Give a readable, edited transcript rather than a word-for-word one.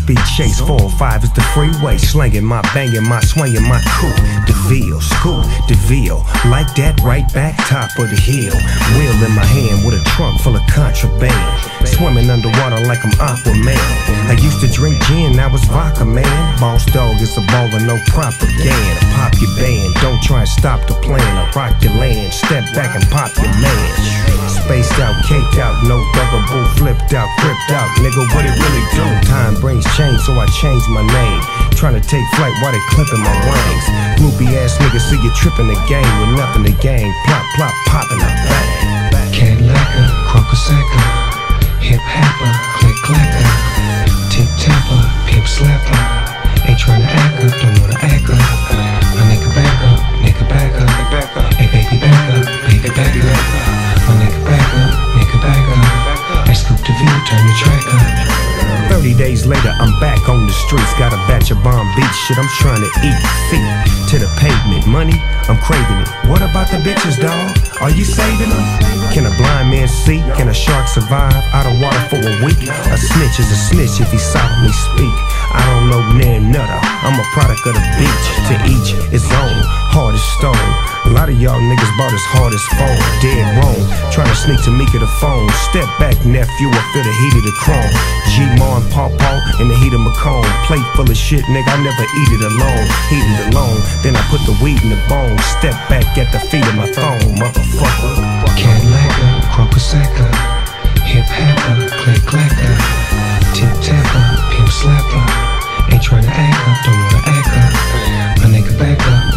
speed chase, 405 is the freeway. Slanging my, banging my, swinging my coupe. DeVille, scoop, DeVille. Like that, right back, top of the hill. Wheel in my hand with a trunk full of contraband. Swimming underwater like I'm Aquaman. I used to drink gin, now it's vodka, man. Boss dog is a baller, no propaganda. Pop your band, don't try and stop the plan. I rock your land, step back and pop your man. Spaced out, caked out, no bugaboo, flipped out, cripped out. Nigga, what it really do? Time brings change, so I changed my name. Trying to take flight while they clipping my wings. Groupie ass niggas see you tripping the game with nothing to gain. Plop, plop, popping a bang. Cadillaca, Crocosacca, hip hopper, click clacker, tip tapper, pimp slapper. Ain't tryna act up, don't wanna act up. My nigga back up, nigga back up. Hey baby back up, baby back up. My nigga back up, nigga back up. Hey scoop the view, turn the track up. 30 days later, I'm back on the streets. Got a batch of bomb beat shit, I'm trying to eat. Feet to the pavement, money, I'm craving it. What about the bitches, dawg? Are you saving them? Can a blind man see? Can a shark survive out of water for a week? A snitch is a snitch if he solemnly speak. I don't know nan nutter, I'm a product of the beach. To each his own, hard as stone. A lot of y'all niggas bought as hard as phone. Dead wrong, trying to sneak Tamika the phone. Step back, nephew, I feel the heat of the chrome. G-Mar and Paw in the heat of Macomb. Plate full of shit, nigga, I never eat it alone. Heat it alone, then I put the weed in the bone. Step back at the feet of my throne, motherfucker. Cadillaca, Crocosacca, hip hopper, click clacker, tip tapper, pimp slapper. Ain't tryna act up, don't wanna act up. My nigga back up,